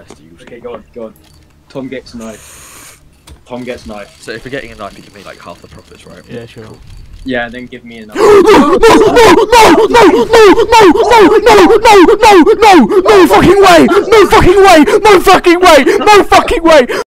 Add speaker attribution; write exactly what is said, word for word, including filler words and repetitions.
Speaker 1: best usually.
Speaker 2: Okay, go on, go on. Tom gets knife. Tom gets knife.
Speaker 1: So if we're getting a knife, you give me like half the profits, right?
Speaker 3: Yeah, sure.
Speaker 2: Yeah, then give me another.
Speaker 3: No, no, no, no, no, no, no, no, no, no, no, no, no fucking way, no fucking way, no fucking way, no fucking way.